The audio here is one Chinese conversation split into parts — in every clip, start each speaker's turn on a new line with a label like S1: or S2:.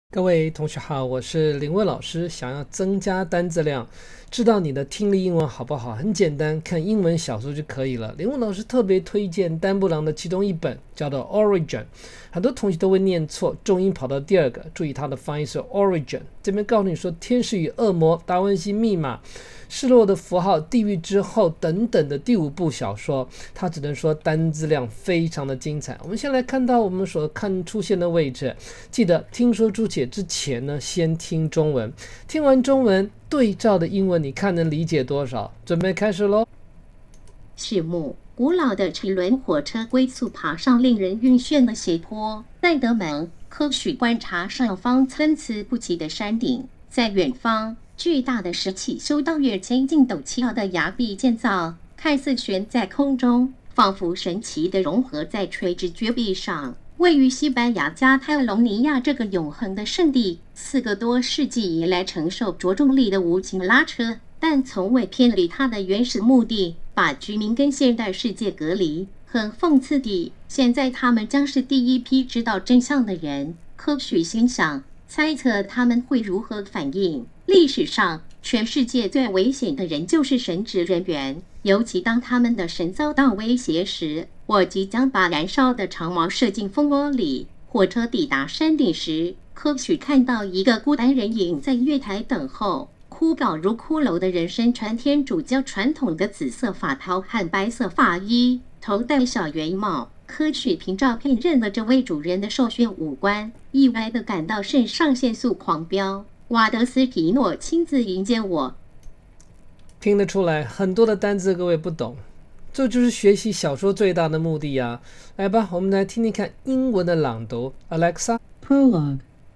S1: 各位同学好，我是林蔚老师。想要增加单字量，知道你的听力英文好不好？很简单，看英文小说就可以了。林蔚老师特别推荐丹布朗的其中一本，叫做 Origin。很多同学都会念错，重音跑到第二个，注意它的发音是 Origin。这边告诉你说，天使与恶魔、达文西密码、失落的符号、地狱之后等等的第5部小说，它只能说单字量非常的精彩。我们先来看到我们所看出现的位置，记得听说注解之前呢，先听中文，听完中文对照的英文，你看能理解多少？准备开始咯。
S2: 序幕：古老的齿轮火车龟速爬上令人晕眩的斜坡，在德蒙，科许观察上方参差不齐的山顶，在远方，巨大的石器修道院前进陡峭的崖壁建造，看似悬在空中，仿佛神奇地融合在垂直绝壁上。位于西班牙加泰隆尼亚这个永恒的圣地，4个多世纪以来承受着重力的无情拉扯，但从未偏离它的原始目的，把居民跟现代世界隔离。很讽刺地，现在他们将是第一批知道真相的人。科许心想，猜测他们会如何反应。历史上，全世界最危险的人就是神职人员，尤其当他们的神遭到威胁时。我即将把燃烧的长矛射进蜂窝里。火车抵达山顶时，科许看到一个孤单人影在月台等候。枯槁如骷髅的人身穿天主教传统的紫色发套和白色发衣，头戴小圆帽。科许凭照片认了这位主人的瘦削五官，意外地感到肾上腺素狂飙。瓦德斯皮诺亲自迎接我。
S1: 听得出来，很多的单字各位不懂。这就是学习小说最大的目的啊！来吧，我们来听听看英文的朗读。Alexa.
S3: Prologue.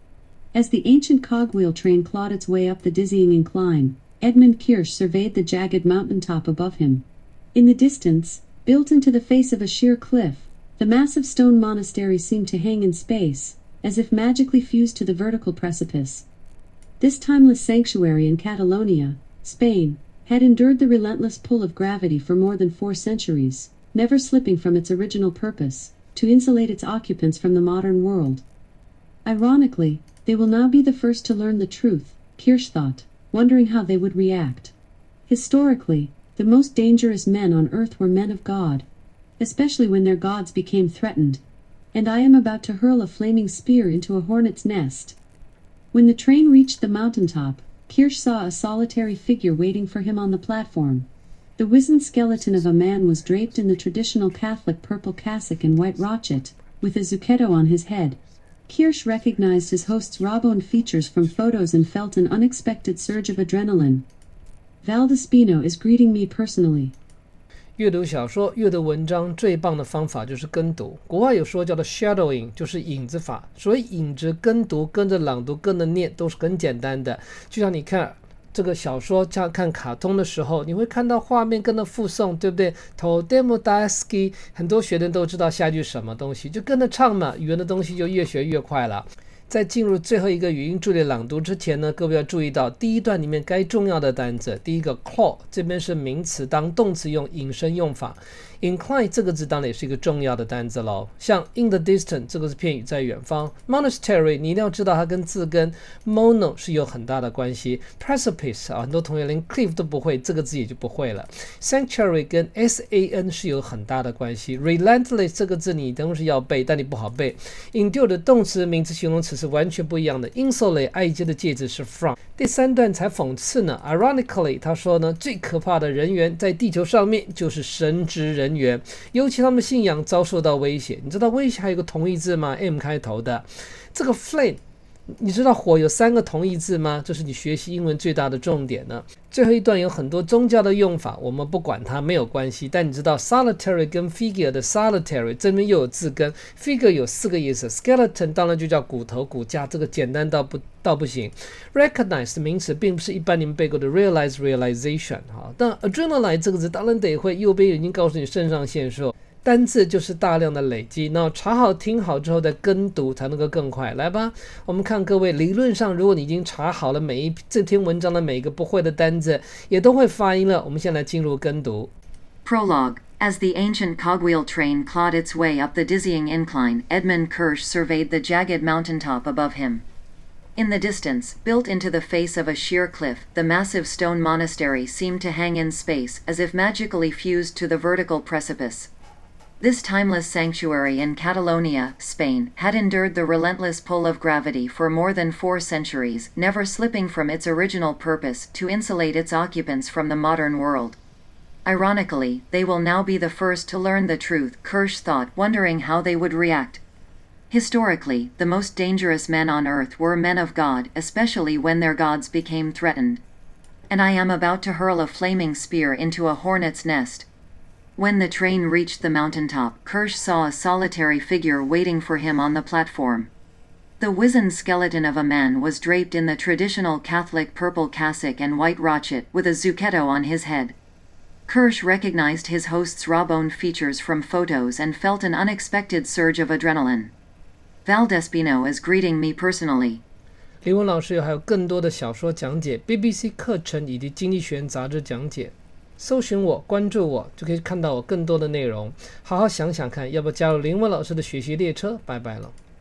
S3: As the ancient cogwheel train clawed its way up the dizzying incline, Edmund Kirsch surveyed the jagged mountaintop above him. In the distance, built into the face of a sheer cliff, the massive stone monastery seemed to hang in space, as if magically fused to the vertical precipice. This timeless sanctuary in Catalonia, Spain, had endured the relentless pull of gravity for more than 4 centuries, never slipping from its original purpose, to insulate its occupants from the modern world. Ironically, they will now be the first to learn the truth, Kirsch thought, wondering how they would react. Historically, the most dangerous men on earth were men of God, especially when their gods became threatened. And I am about to hurl a flaming spear into a hornet's nest. When the train reached the mountaintop, Kirsch saw a solitary figure waiting for him on the platform. The wizened skeleton of a man was draped in the traditional Catholic purple cassock and white rochet, with a zucchetto on his head. Kirsch recognized his host's raw-boned features from photos and felt an unexpected surge of adrenaline. Valdespino is greeting me personally.
S1: 阅读小说、阅读文章最棒的方法就是跟读。国外有说叫做 shadowing， 就是影子法。所以影子跟读、跟着朗读、跟着念都是很简单的。就像你看这个小说，像看卡通的时候，你会看到画面跟着附送，对不对？ Todemo Daski， 很多学生都知道下一句什么东西，就跟着唱嘛，语言的东西就越学越快了。在进入最后一个语音助理朗读之前呢，各位要注意到第一段里面该重要的单字。第一个 claw 这边是名词，当动词用引申用法。Incline 这个字当然也是一个重要的单字咯，像 in the distance 这个是片语，在远方。Monastery 你一定要知道它跟字根 mono 是有很大的关系。Precipice 很多同学连 cliff 都不会，这个字也就不会了。Sanctuary 跟 san 是有很大的关系。Relentless 这个字你都是要背，但你不好背。Endure 的动词、名词、形容词是完全不一样的。Insulate 爱接的介词是 from。第3段才讽刺呢。Ironically 他说呢，最可怕的人员在地球上面就是神职人员，尤其他们信仰遭受到威胁。你知道威胁还有个同义字吗？ M 开头的。这个 flame， 你知道火有3个同义字吗？这是你学习英文最大的重点呢。最后一段有很多宗教的用法，我们不管它没有关系，但你知道 solitary 跟 figure 的 solitary 这边又有字根， figure 有4个意思， skeleton 当然就叫骨头骨架，这个简单到不行。 recognize 的名词并不是一般你们背过的 realize realization。 但 adrenaline 这个字当然得会，右边已经告诉你肾上腺素。单字就是大量的累积，然后查好听好之后再跟读才能够更快。来吧，我们看各位，理论上如果你已经查好了这篇文章的每一个不会的单字，也都会发音了。我们先来进入跟读。
S4: Prologue. As the ancient cogwheel train clawed its way up the dizzying incline, Edmund Kirsch surveyed the jagged mountaintop above him. In the distance, built into the face of a sheer cliff, the massive stone monastery seemed to hang in space, as if magically fused to the vertical precipice. This timeless sanctuary in Catalonia, Spain, had endured the relentless pull of gravity for more than 4 centuries, never slipping from its original purpose to insulate its occupants from the modern world. Ironically, they will now be the first to learn the truth, Kirsch thought, wondering how they would react. Historically, the most dangerous men on earth were men of God, especially when their gods became threatened. And I am about to hurl a flaming spear into a hornet's nest. When the train reached the mountaintop, Kirsch saw a solitary figure waiting for him on the platform. The wizened skeleton of a man was draped in the traditional Catholic purple cassock and white rochet, with a zucchetto on his head. Kirsch recognized his host's raw-boned features from photos and felt an unexpected surge of adrenaline. Valdespino is greeting me personally.
S1: 李文老师还有更多的小说讲解、BBC 课程以及经济学人杂志讲解。搜寻我，关注我，就可以看到我更多的内容。好好想想看，要不要加入林文老师的学习列车？拜拜了。